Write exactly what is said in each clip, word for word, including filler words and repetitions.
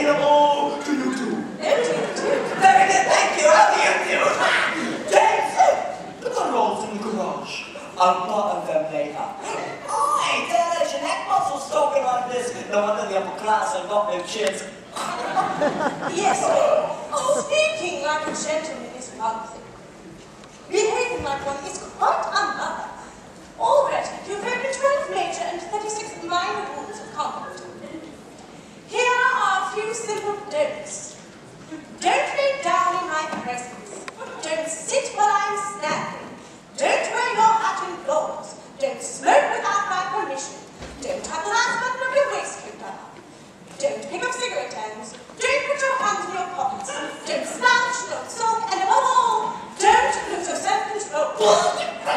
in all to you two. Very good, thank you. How do you do? James, the rolls in the garage. I'll bottom them later. Aye, there's your neck muscles talking like this. No wonder the upper class have got no chins. Yes, speaking like a gentleman is one thing. Behaving like one is quite another. Already, you've written twelve major and thirty-six minor rules of conduct. Here are a few simple don'ts. Don't lay down in my presence. Don't sit while I'm standing. Don't wear your hat indoors. Don't smoke without my permission. Don't have the last button of your waistcoat down. Don't pick up cigarette ends. Don't put your hands in your pockets. Don't slouch, don't sulk, and above all, don't lose your self-control.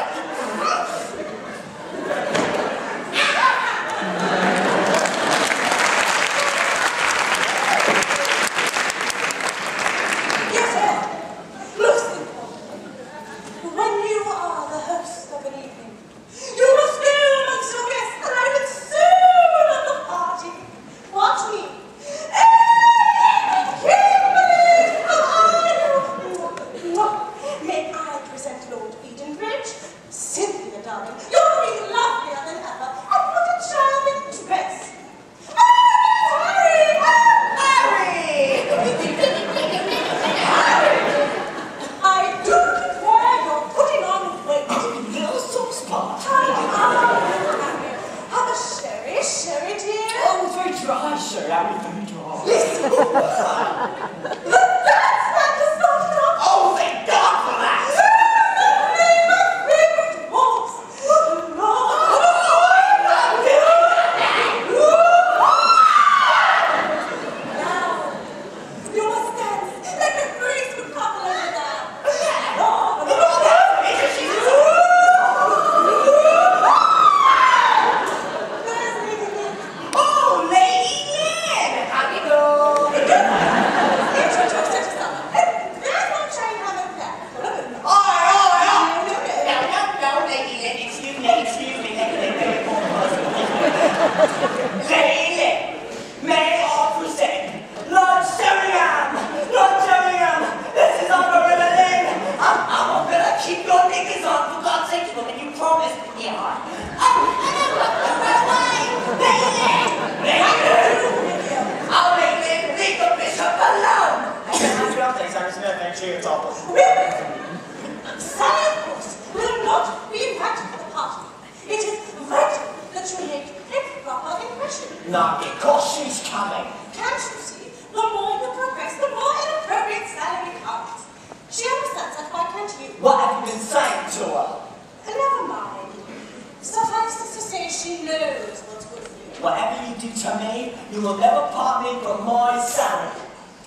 Not because she's coming. Can't you see? The more you progress, the more inappropriate salary becomes. She understands that, why can't you? What have you been saying to her? Never mind. Suffice it to say, she knows what's good for you. Whatever you do to me, you will never part me from my salary.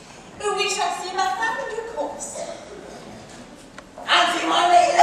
We shall see about that in due course. Auntie, my lady!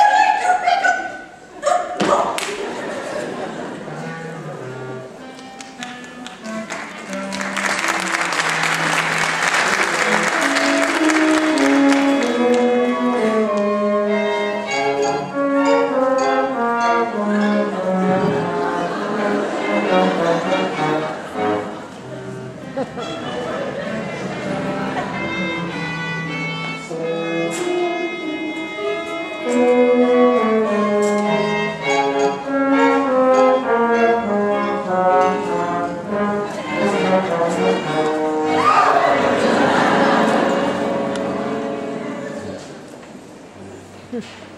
Hmm.